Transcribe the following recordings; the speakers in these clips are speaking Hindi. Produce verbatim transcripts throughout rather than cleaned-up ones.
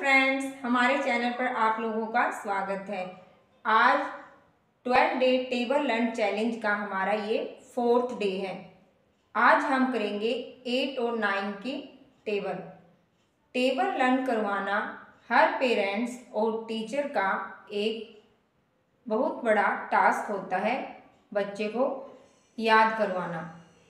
फ्रेंड्स, हमारे चैनल पर आप लोगों का स्वागत है। आज twelve day table learn challenge का हमारा ये फोर्थ डे है। आज हम करेंगे एट और नाइन की टेबल टेबल लर्न करवाना हर पेरेंट्स और टीचर का एक बहुत बड़ा टास्क होता है। बच्चे को याद करवाना।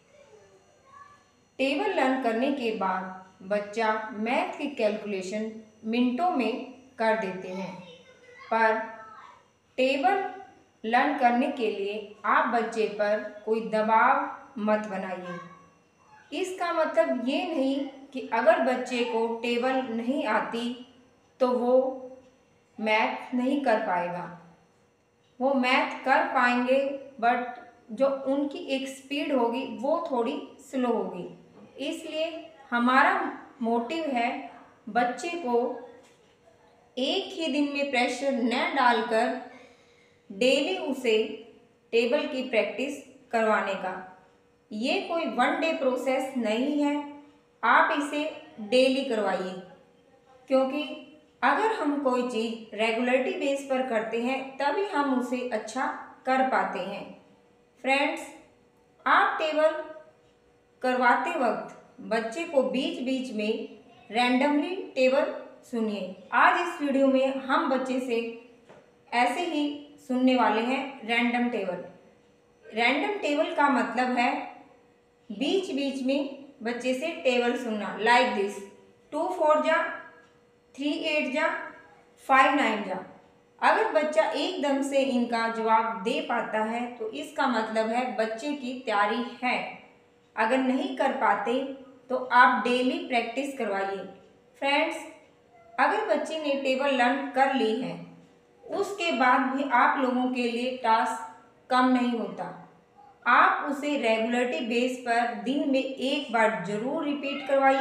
टेबल लर्न करने के बाद बच्चा मैथ की कैलकुलेशन मिनटों में कर देते हैं, पर टेबल लर्न करने के लिए आप बच्चे पर कोई दबाव मत बनाइए। इसका मतलब ये नहीं कि अगर बच्चे को टेबल नहीं आती तो वो मैथ नहीं कर पाएगा। वो मैथ कर पाएंगे, बट जो उनकी एक स्पीड होगी वो थोड़ी स्लो होगी। इसलिए हमारा मोटिव है बच्चे को एक ही दिन में प्रेशर न डालकर डेली उसे टेबल की प्रैक्टिस करवाने का। ये कोई वन डे प्रोसेस नहीं है, आप इसे डेली करवाइए, क्योंकि अगर हम कोई चीज़ रेगुलरिटी बेस पर करते हैं तभी हम उसे अच्छा कर पाते हैं। फ्रेंड्स, आप टेबल करवाते वक्त बच्चे को बीच बीच में रैंडमली टेबल सुनिए। आज इस वीडियो में हम बच्चे से ऐसे ही सुनने वाले हैं रैंडम टेबल। रैंडम टेबल का मतलब है बीच बीच में बच्चे से टेबल सुनना, लाइक दिस, टू फोर जा, थ्री एट जा, फाइव नाइन जा। अगर बच्चा एकदम से इनका जवाब दे पाता है तो इसका मतलब है बच्चे की तैयारी है। अगर नहीं कर पाते तो आप डेली प्रैक्टिस करवाइए। फ्रेंड्स, अगर बच्चे ने टेबल लर्न कर ली है उसके बाद भी आप लोगों के लिए टास्क कम नहीं होता। आप उसे रेगुलरिटी बेस पर दिन में एक बार जरूर रिपीट करवाइए,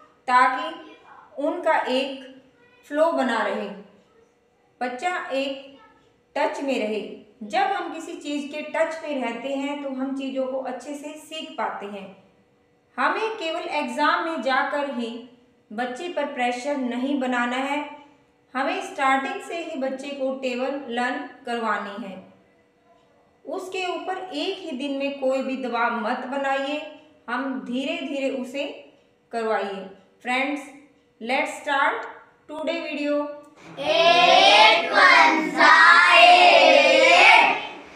ताकि उनका एक फ्लो बना रहे, बच्चा एक टच में रहे। जब हम किसी चीज़ के टच में रहते हैं तो हम चीज़ों को अच्छे से सीख पाते हैं। हमें केवल एग्ज़ाम में जाकर ही बच्चे पर प्रेशर नहीं बनाना है, हमें स्टार्टिंग से ही बच्चे को टेबल लर्न करवानी है। उसके ऊपर एक ही दिन में कोई भी दबाव मत बनाइए, हम धीरे धीरे उसे करवाइए। Friends, let's start today video. Eight ones are eight,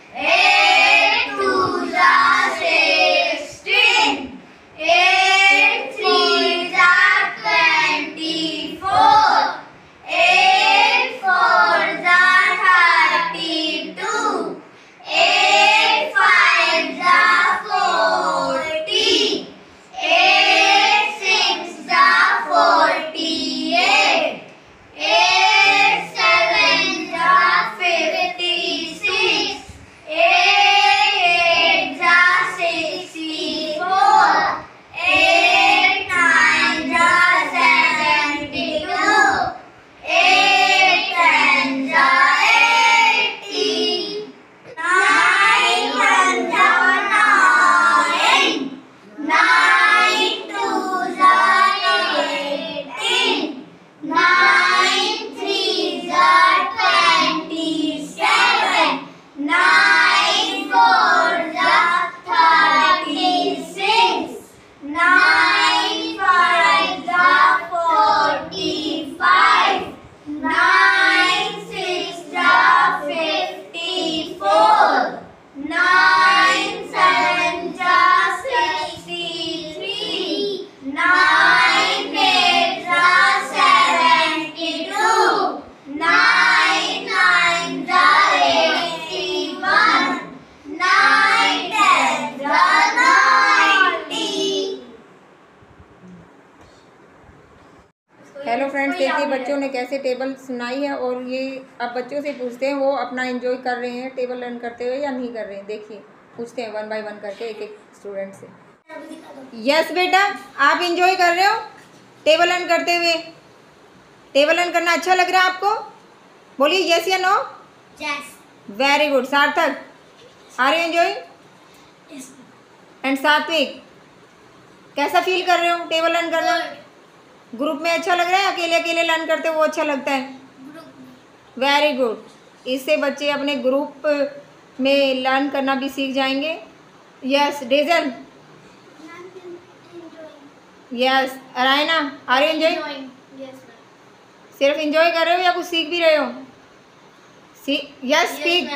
eight twos are sixteen, eight threes are twenty-four, eight fours are thirty-two, eight fives are forty, eight sixes are forty-eight. Eight sevens are fifty-six, eight eights are sixty-four, eight nines are seventy-two, eight tens are eighty, nine ones are nine, nine twos are eighteen, nine threes are twenty-seven, nine fours are thirty-six, nine fives are forty-five, nine sixes are fifty-four, nine sevens are sixty-three, nine eights are seventy-two, nine nines are eighty-one, nine tens are ninety. Hello friends, देखिए बच्चों ने कैसे टेबल सुनाई है। और ये अब बच्चों से पूछते हैं वो अपना एंजॉय कर रहे हैं टेबल लर्न करते हुए या नहीं कर रहे हैं। देखिए, पूछते हैं वन बाय वन करके एक एक स्टूडेंट से। यस बेटा, आप एंजॉय कर रहे हो टेबल लर्न करते हुए? टेबल लर्न करना अच्छा लग रहा है आपको? बोलिए यस या no. Yes. Very good. Sarthak, are you enjoy? Yes. And Satvik, कैसा फील कर रहे हो टेबल लर्न करना? ग्रुप में अच्छा लग रहा है, अकेले अकेले लर्न करते वो अच्छा लगता है? Very good. इससे बच्चे अपने ग्रुप में लर्न करना भी सीख जाएंगे। यस डेजल। Yes Arayna, are you enjoying? सिर्फ एंजॉय कर रहे हो या कुछ सीख भी रहे हो? Yes speak.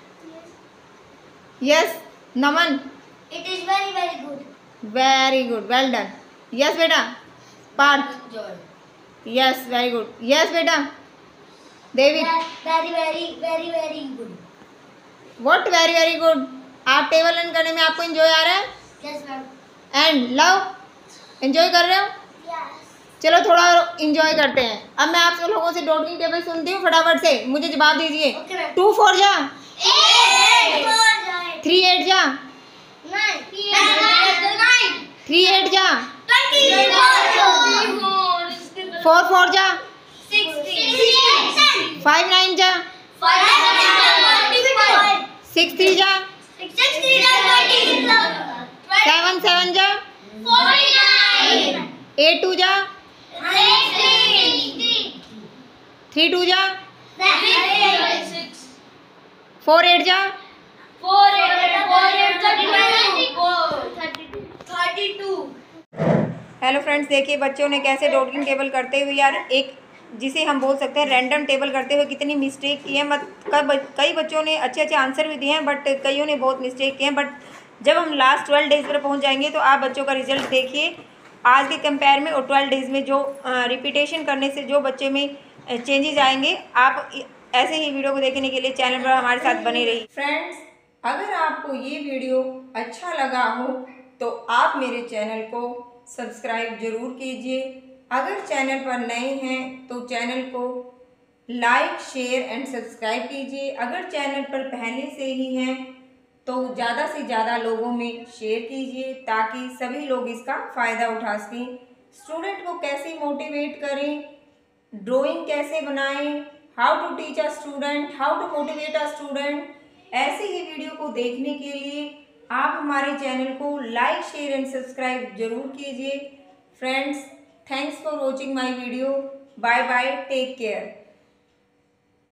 Yes Naman. It is very very good. Very good, well done. Yes बेटा Parth. Yes very good. Yes बेटा David. Very very very very good. What very very good? आप टेबल रन करने में आपको एंजॉय आ रहा है? Yes ma'am. And love, enjoy कर रहे हो? Yes. चलो थोड़ा एंजॉय करते हैं। अब मैं आप सब लोगों से डॉटिंग टेबल सुनती हूँ, फटाफट से मुझे जवाब दीजिए। Okay, ma'am. टू फोर जा, Eight. Four. थ्री एट जा, Nine. Nine. थ्री एट जा, Twenty-four. फोर फोर जा, Sixteen. फाइव नाइन जा, Forty-five. सिक्स थ्री जा, Sixty-nine. सेवन सेवन जा, Forty-nine. एट टू जा, Sixty. थ्री टू जा, Six. फोर एट जा। Four eight. Four eight. Thirty-two. Thirty-two. Hello friends, देखिए बच्चों ने कैसे डॉटिंग टेबल करते हुए यार एक जिसे हम बोल सकते हैं रैंडम टेबल करते हुए कितनी मिस्टेक की है। मत कई बच्चों ने अच्छे अच्छे आंसर भी दिए हैं, बट कईयों ने बहुत मिस्टेक किए हैं। बट जब हम लास्ट ट्वेल्व डेज पर पहुंच जाएंगे तो आप बच्चों का रिजल्ट देखिए आज के कंपेयर में, और ट्वेल्व डेज में जो रिपीटेशन करने से जो बच्चे में चेंजेस आएंगे। आप ऐसे ही वीडियो को देखने के लिए चैनल पर हमारे साथ बने रहिए। फ्रेंड्स, अगर आपको ये वीडियो अच्छा लगा हो तो आप मेरे चैनल को सब्सक्राइब जरूर कीजिए। अगर चैनल पर नए हैं तो चैनल को लाइक शेयर एंड सब्सक्राइब कीजिए। अगर चैनल पर पहले से ही हैं तो ज़्यादा से ज़्यादा लोगों में शेयर कीजिए ताकि सभी लोग इसका फ़ायदा उठा सकें। स्टूडेंट को कैसे मोटिवेट करें, ड्राइंग कैसे बनाएं, how to teach a student, how to motivate a student, ऐसे ही वीडियो को देखने के लिए आप हमारे चैनल को लाइक शेयर एंड सब्सक्राइब जरूर कीजिए। Friends, thanks for watching my video. Bye bye, take care.